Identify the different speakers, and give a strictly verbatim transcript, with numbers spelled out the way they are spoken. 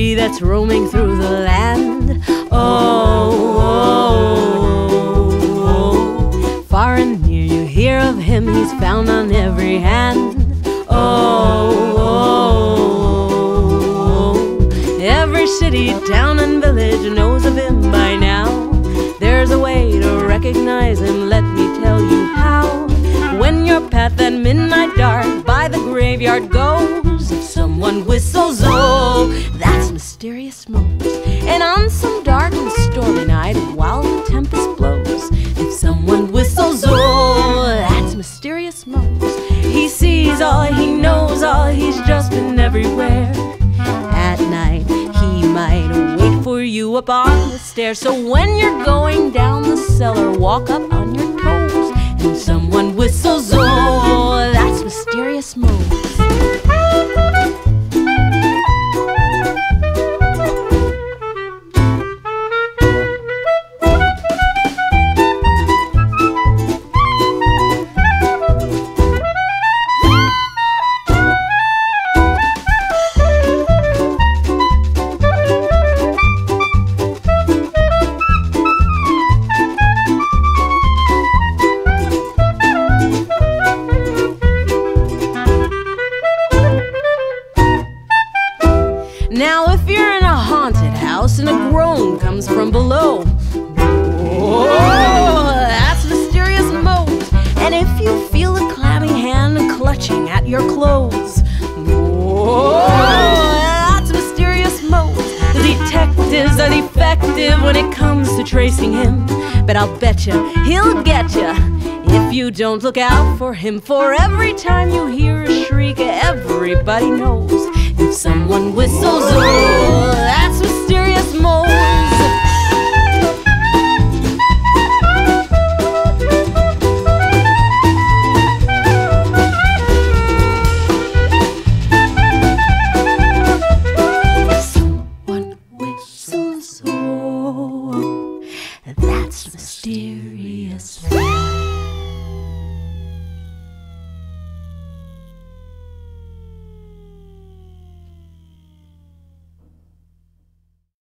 Speaker 1: city that's roaming through the land. Oh, oh, oh, far and near you hear of him, he's found on every hand. Oh, oh, oh, every city, town and village knows of him by now. There's a way to recognize him, let me tell you how. When your path at midnight dark by the graveyard goes, if someone whistles, oh, that's Mysterious Mose. And on some dark and stormy night while the tempest blows, if someone whistles, oh, that's Mysterious Mose. He sees all, he knows all, he's just been everywhere. At night he might wait for you up on the stairs. So when you're going down the cellar, walk up on your toes, and someone whistles, oh, that's Mysterious Mose. Now if you're in a haunted house and a groan comes from below, oh, that's Mysterious Mose. And if you feel a clammy hand clutching at your clothes, oh, that's Mysterious Mose. The detectives are defective when it comes to tracing him, but I'll betcha he'll get ya if you don't look out for him. For every time you hear a shriek, everybody knows if someone whistles, oh, that's Mysterious Mose. If someone whistles, oh, that's Mysterious Mose.